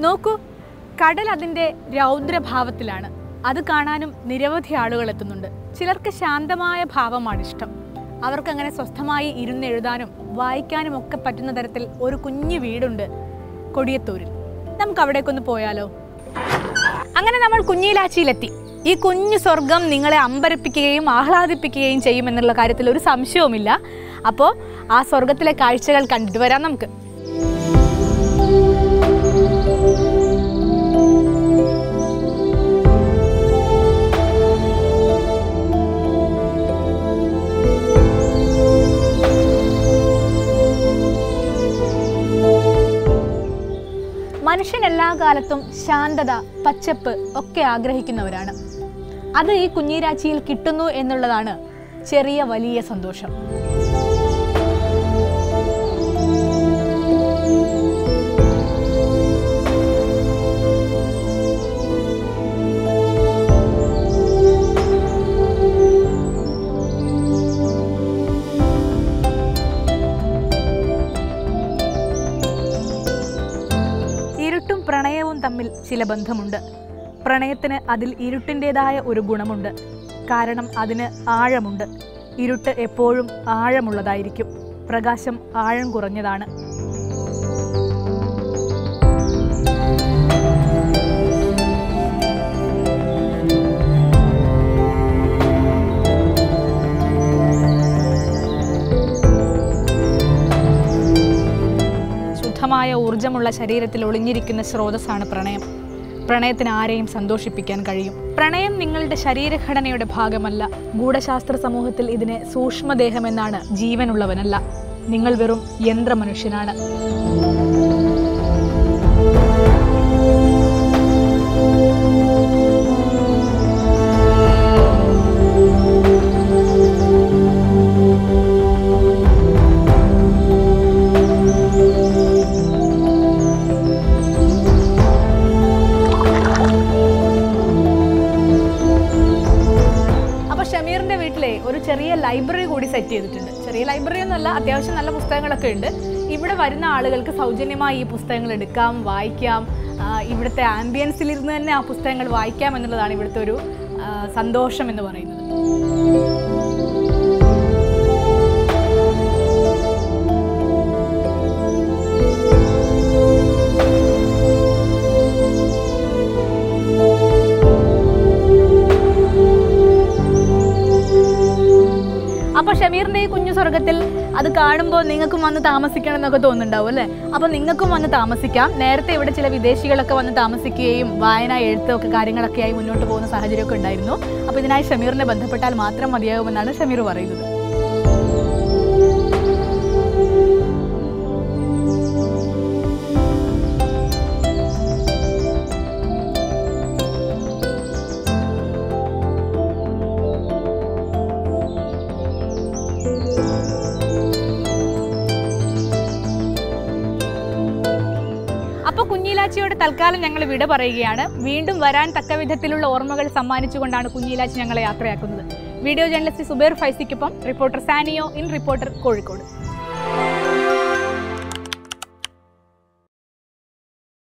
നോക്കൂ, കടൽ അതിൻ്റെ രൗദ്രഭാവത്തിലാണ്. അത് കാണാനും നിരവധി ആളുകൾ എത്തുന്നുണ്ട്. ചിലർക്ക് ശാന്തമായ ഭാവമാണ് ഇഷ്ടം. അവർക്കങ്ങനെ സ്വസ്ഥമായി ഇരുന്നെഴുതാനും വായിക്കാനും ഒക്കെ പറ്റുന്ന തരത്തിൽ ഒരു കുഞ്ഞു വീടുണ്ട് കൊടിയത്തൂരിൽ. നമുക്ക് അവിടേക്കൊന്ന് പോയാലോ? അങ്ങനെ നമ്മൾ കുഞ്ഞിലാച്ചിയിലെത്തി. ഈ കുഞ്ഞു സ്വർഗം നിങ്ങളെ അമ്പരപ്പിക്കുകയും ആഹ്ലാദിപ്പിക്കുകയും ചെയ്യുമെന്നുള്ള കാര്യത്തിൽ ഒരു സംശയവുമില്ല. അപ്പോൾ ആ സ്വർഗത്തിലെ കാഴ്ചകൾ കണ്ടിട്ട് വരാം നമുക്ക്. മനുഷ്യൻ എല്ലാ കാലത്തും ശാന്തത, പച്ചപ്പ് ഒക്കെ ആഗ്രഹിക്കുന്നവരാണ്. അത് ഈ കുഞ്ഞിരാച്ചിയിൽ കിട്ടുന്നു എന്നുള്ളതാണ് ചെറിയ വലിയ സന്തോഷം. ഇരുട്ടും പ്രണയവും തമ്മിൽ ചില ബന്ധമുണ്ട്. പ്രണയത്തിന് അതിൽ ഇരുട്ടിൻ്റെതായ ഒരു ഗുണമുണ്ട്. കാരണം അതിന് ആഴമുണ്ട്. ഇരുട്ട് എപ്പോഴും ആഴമുള്ളതായിരിക്കും, പ്രകാശം ആഴം കുറഞ്ഞതാണ്. ശുദ്ധമായ ഊർജമുള്ള ശരീരത്തിൽ ഒളിഞ്ഞിരിക്കുന്ന സ്രോതസ്സാണ് പ്രണയം. പ്രണയത്തിന് ആരെയും സന്തോഷിപ്പിക്കാൻ കഴിയും. പ്രണയം നിങ്ങളുടെ ശരീരഘടനയുടെ ഭാഗമല്ല. ഗൂഢശാസ്ത്ര സമൂഹത്തിൽ ഇതിനെ സൂക്ഷ്മദേഹമെന്നാണ്. ജീവനുള്ളവനല്ല. നിങ്ങൾ വെറും യന്ത്രമനുഷ്യനാണ്. ഷമീറിൻ്റെ വീട്ടിലെ ഒരു ചെറിയ ലൈബ്രറി കൂടി സെറ്റ് ചെയ്തിട്ടുണ്ട്. ചെറിയ ലൈബ്രറി ഒന്നുമല്ല, അത്യാവശ്യം നല്ല പുസ്തകങ്ങളൊക്കെ ഉണ്ട്. ഇവിടെ വരുന്ന ആളുകൾക്ക് സൗജന്യമായി ഈ പുസ്തകങ്ങൾ എടുക്കാം, വായിക്കാം. ഇവിടുത്തെ ആംബിയൻസിലിരുന്ന് തന്നെ ആ പുസ്തകങ്ങൾ വായിക്കാം എന്നുള്ളതാണ് ഇവിടുത്തെ ഒരു സന്തോഷം എന്ന് പറയുന്നത്. അപ്പോൾ ഷമീറിൻ്റെ ഈ കുഞ്ഞു സ്വർഗത്തിൽ അത് കാണുമ്പോൾ നിങ്ങൾക്കും വന്ന് താമസിക്കണം എന്നൊക്കെ തോന്നുന്നുണ്ടാവും അല്ലേ? അപ്പോൾ നിങ്ങൾക്കും വന്ന് താമസിക്കാം. നേരത്തെ ഇവിടെ ചില വിദേശികളൊക്കെ വന്ന് താമസിക്കുകയും വായന, എഴുത്തൊക്കെ കാര്യങ്ങളൊക്കെയായി മുന്നോട്ട് പോകുന്ന സാഹചര്യമൊക്കെ ഉണ്ടായിരുന്നു. അപ്പോൾ ഇതിനായി ഷമീറിനെ ബന്ധപ്പെട്ടാൽ മാത്രം മതിയാകുമെന്നാണ് ഷമീർ പറയുന്നത്. അപ്പോൾ കുഞ്ഞിലാച്ചിയോട് തൽക്കാലം ഞങ്ങൾ വിട പറയുകയാണ്. വീണ്ടും വരാൻ തക്ക വിധത്തിലുള്ള ഓർമ്മകൾ സമ്മാനിച്ചുകൊണ്ടാണ് കുഞ്ഞിലാച്ചി ഞങ്ങളെ യാത്രയാക്കുന്നത്. വീഡിയോ ജേർണലിസ്റ്റ് സുബൈർ ഫൈസിക്കൊപ്പം റിപ്പോർട്ടർ സാനിയോ ഇൻ റിപ്പോർട്ടർ കോഴിക്കോട്.